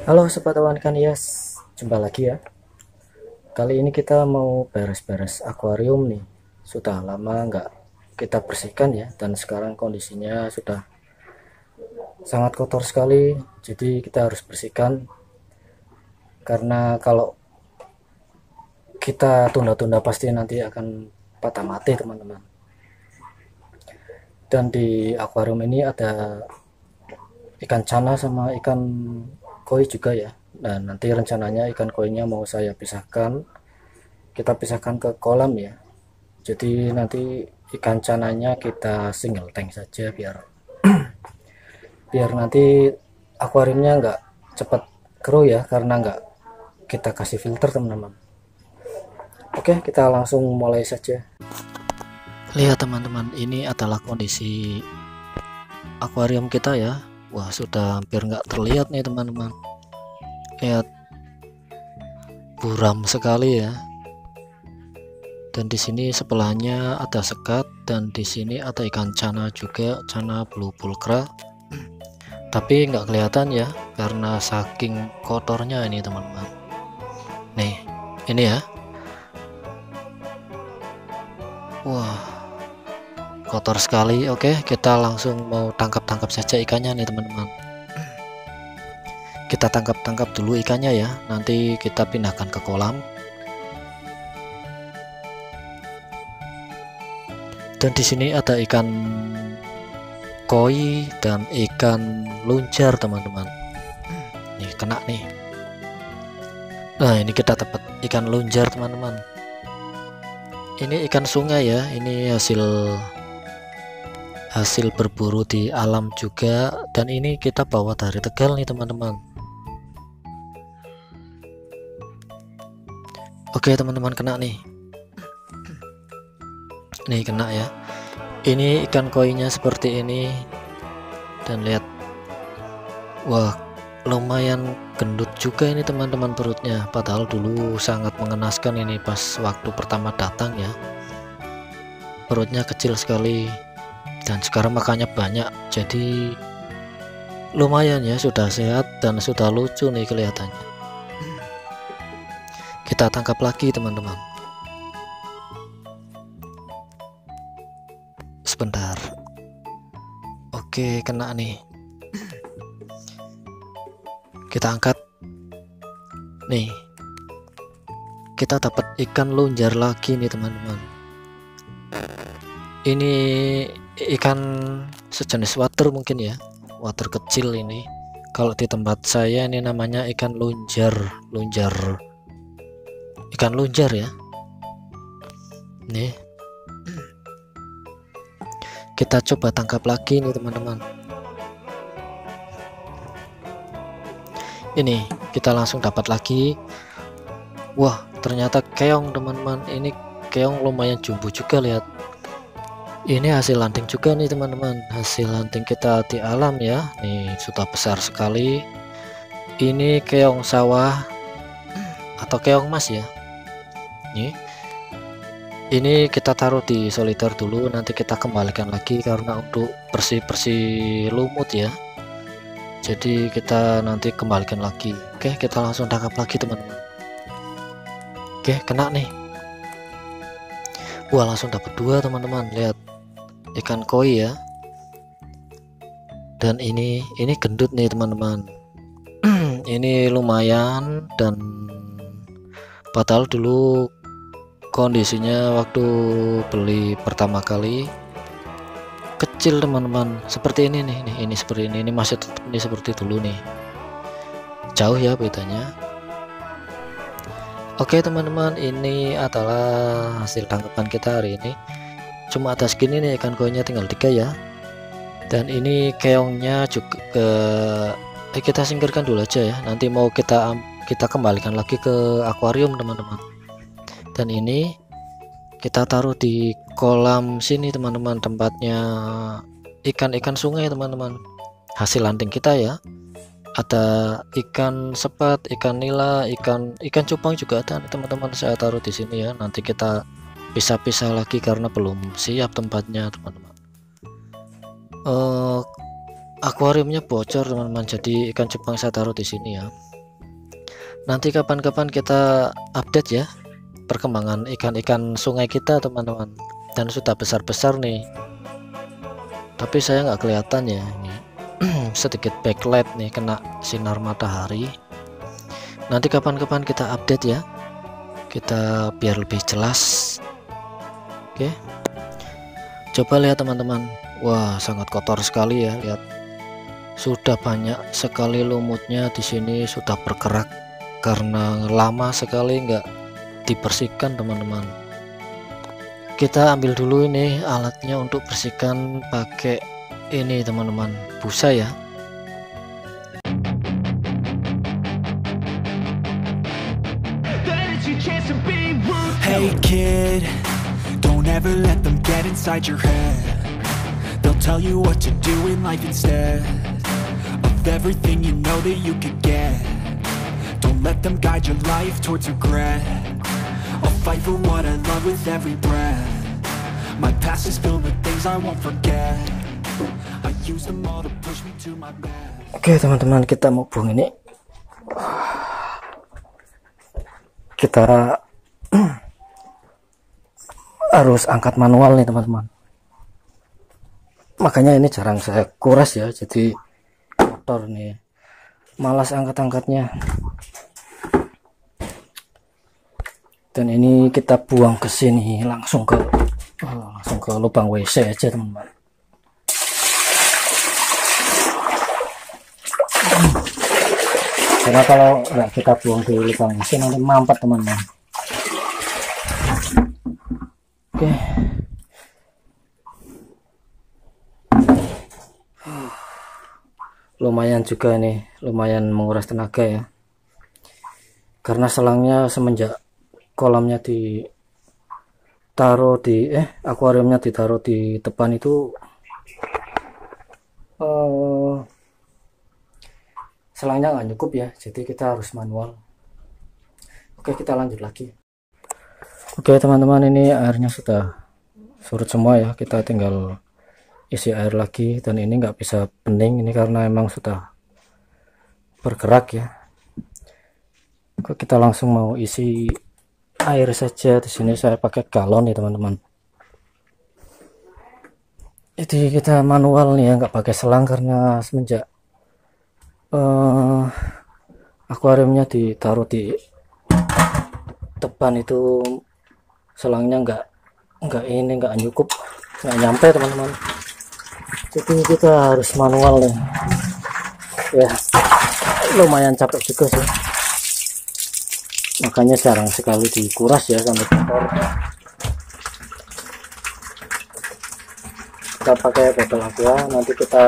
Halo sobat awan ikan hias, jumpa lagi ya. Kali ini kita mau beres-beres akuarium nih. Sudah lama nggak kita bersihkan ya, dan sekarang kondisinya sudah sangat kotor sekali. Jadi kita harus bersihkan, karena kalau kita tunda-tunda pasti nanti akan patah mati teman-teman. Dan di akuarium ini ada ikan cana sama ikan koi juga ya. Nah, nanti rencananya ikan koinya mau saya pisahkan, kita pisahkan ke kolam ya. Jadi nanti ikan cananya kita single tank saja, biar nanti akuariumnya nggak cepat keruh ya, karena nggak kita kasih filter teman-teman. Oke, kita langsung mulai saja. Lihat teman-teman, ini adalah kondisi akuarium kita ya. Wah, sudah hampir nggak terlihat nih teman-teman. Lihat, buram sekali ya. Dan di sini sebelahnya ada sekat, dan di sini ada ikan cana juga, cana blue pulcra. Tapi nggak kelihatan ya, karena saking kotornya ini teman-teman. Nih, ini ya. Wah, kotor sekali. Oke, kita langsung mau tangkap saja ikannya nih teman-teman. Kita tangkap dulu ikannya ya, nanti kita pindahkan ke kolam. Dan di sini ada ikan koi dan ikan lunjar teman-teman. Nih kena nih. Nah, ini kita dapat ikan lunjar teman-teman. Ini ikan sungai ya, ini hasil berburu di alam juga, dan ini kita bawa dari Tegal nih teman-teman. Oke teman-teman, kena nih. Nih kena ya. Ini ikan koinya seperti ini, dan lihat, wah lumayan gendut juga ini teman-teman perutnya, padahal dulu sangat mengenaskan ini pas waktu pertama datang ya. Perutnya kecil sekali, dan sekarang makannya banyak, jadi lumayan ya, sudah sehat dan sudah lucu nih kelihatannya. Kita tangkap lagi teman-teman. Sebentar. Oke, kena nih. Kita angkat. Nih. Kita dapat ikan lunjar lagi nih teman-teman. Ini ikan sejenis water mungkin ya. Water kecil ini. Kalau di tempat saya ini namanya ikan lunjar. Ikan lunjar ya. Nih. Kita coba tangkap lagi nih teman-teman. Ini kita langsung dapat lagi. Wah, ternyata keong teman-teman. Ini keong lumayan jumbo juga, lihat. Ini hasil hunting juga nih teman-teman. Hasil hunting kita di alam ya. Nih sudah besar sekali. Ini keong sawah atau keong mas ya. Nih. Ini kita taruh di soliter dulu, nanti kita kembalikan lagi karena untuk bersih-bersih lumut ya. Jadi kita nanti kembalikan lagi. Oke, kita langsung tangkap lagi teman-teman. Oke, kena nih. Wah, langsung dapat dua teman-teman. Lihat, ikan koi ya. Dan ini gendut nih teman-teman. Ini lumayan, dan padahal dulu kondisinya waktu beli pertama kali kecil teman-teman, seperti ini nih, ini seperti ini masih tetap ini seperti dulu nih, jauh ya bedanya. Oke teman-teman, ini adalah hasil tangkapan kita hari ini. Cuma ada segini nih, ikan koinya tinggal 3 ya. Dan ini keongnya juga kita singkirkan dulu aja ya, nanti mau kita kembalikan lagi ke akuarium teman-teman. Dan ini kita taruh di kolam sini teman-teman, tempatnya ikan-ikan sungai teman-teman, hasil hunting kita ya. Ada ikan sepat, ikan nila, ikan cupang juga ada teman-teman, saya taruh di sini ya. Nanti kita pisah-pisah lagi karena belum siap tempatnya teman-teman. Akuariumnya bocor teman-teman, jadi ikan cupang saya taruh di sini ya. Nanti kapan-kapan kita update ya perkembangan ikan-ikan sungai kita teman-teman. Dan sudah besar-besar nih, tapi saya nggak kelihatan ya ini. Sedikit backlight nih kena sinar matahari. Nanti kapan-kapan kita update ya, kita biar lebih jelas. Oke, coba lihat teman-teman. Wah, sangat kotor sekali ya, lihat. Sudah banyak sekali lumutnya di sini, sudah bergerak karena lama sekali nggak dibersihkan teman-teman. Kita ambil dulu ini alatnya untuk bersihkan pakai ini teman-teman, busa ya. Hey kid, don't ever let them get inside your head. They'll tell you what to do in life instead of everything you know that you could get. Don't let them guide your life towards regret. I'll fight for what I love with every breath. My past is filled with things I won't forget. I use them all to push me to my best. Oke teman-teman, kita mau buang ini. Kita harus angkat manual nih teman-teman. Makanya ini jarang saya kuras ya, jadi kotor nih. Malas angkat-angkatnya. Dan ini kita buang ke sini langsung ke lubang WC aja teman-teman. Karena kalau nggak kita buang di lubang WC nanti mampet teman-teman. Oke. Lumayan juga ini, lumayan menguras tenaga ya. Karena selangnya semenjak kolamnya ditaruh di akuariumnya ditaruh di depan itu selangnya nggak cukup ya, jadi kita harus manual. Oke, kita lanjut lagi. Oke teman-teman, ini airnya sudah surut semua ya, kita tinggal isi air lagi. Dan ini nggak bisa bening ini karena emang sudah bergerak ya. Oke, kita langsung mau isi air saja. Di sini saya pakai galon ya teman-teman. Jadi kita manual nih ya, nggak pakai selang karena semenjak akuariumnya ditaruh di depan itu selangnya nggak cukup, nggak nyampe teman-teman. Jadi kita harus manual nih ya, lumayan capek juga sih, makanya jarang sekali dikuras ya sampai kotor. Kita pakai botol aqua, nanti kita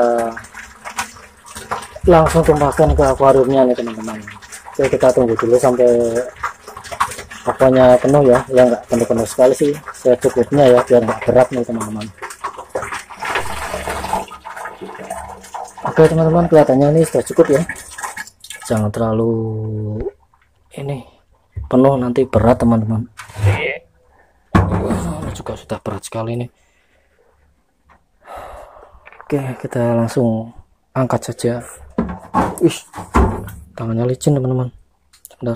langsung tumpahkan ke akuariumnya nih teman-teman. Oke, kita tunggu dulu sampai aquanya penuh ya, nggak penuh-penuh sekali sih, secukupnya ya biar nggak berat nih teman-teman. Oke teman-teman, kelihatannya ini sudah cukup ya, jangan terlalu ini penuh, nanti berat teman-teman. Juga sudah berat sekali nih. Oke, kita langsung angkat saja. Tangannya licin teman-teman, sebentar.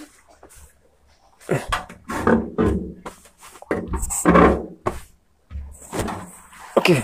Oke.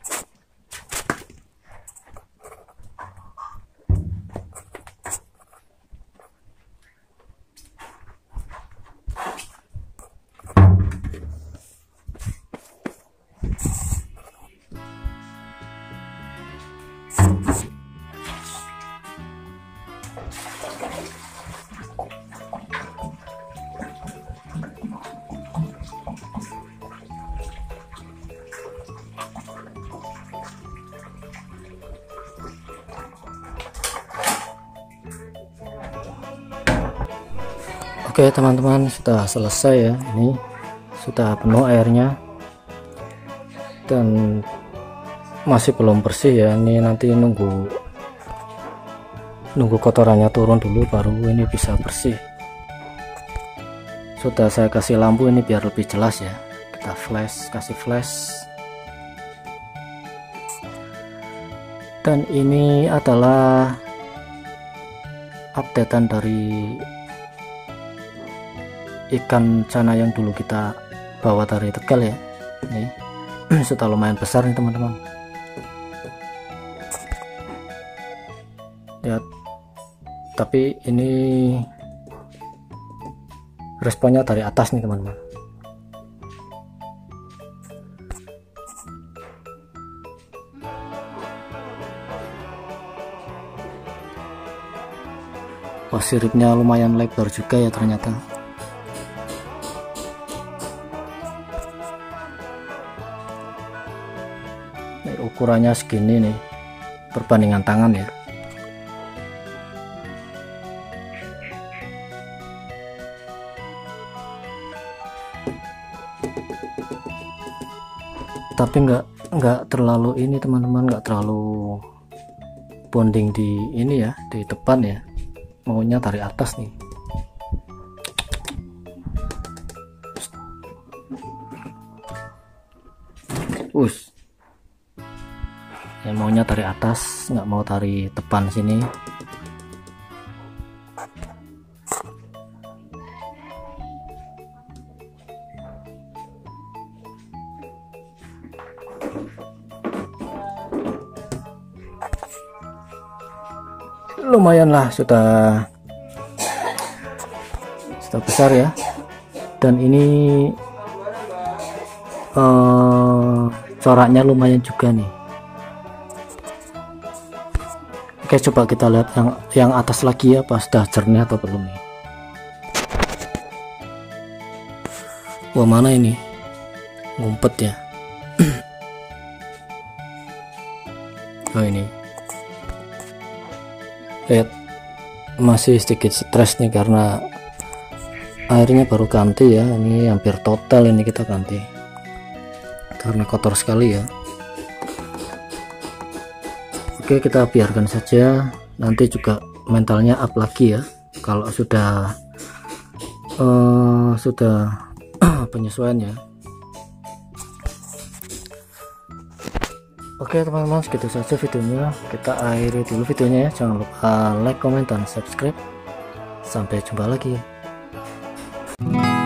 Oke teman-teman, sudah selesai ya, ini sudah penuh airnya dan masih belum bersih ya. Ini nanti nunggu kotorannya turun dulu baru ini bisa bersih. Sudah saya kasih lampu ini biar lebih jelas ya, kita kasih flash. Dan ini adalah updatean dari ikan cana yang dulu kita bawa dari Tegal ya. Nih sudah lumayan besar nih teman-teman. Lihat, tapi ini responnya dari atas nih teman-teman. Wah, siripnya lumayan lebar juga ya ternyata. Ini ukurannya segini nih, perbandingan tangan ya. Tapi nggak terlalu ini teman-teman, nggak terlalu bonding di ini ya, di depan ya, maunya dari atas nih. Ya maunya dari atas, nggak mau dari depan sini. Lumayan lah, sudah besar ya. Dan ini coraknya lumayan juga nih. Oke, coba kita lihat yang atas lagi ya, pas sudah jernih atau belum nih. Wah, mana ini ngumpet ya. Oh, ini lihat, masih sedikit stres nih karena airnya baru ganti ya. Ini hampir total ini kita ganti karena kotor sekali ya. Oke, kita biarkan saja, nanti juga mentalnya up lagi ya kalau sudah penyesuaian ya. Oke teman-teman, segitu saja videonya, kita akhiri dulu videonya ya. Jangan lupa like, comment, dan subscribe. Sampai jumpa lagi.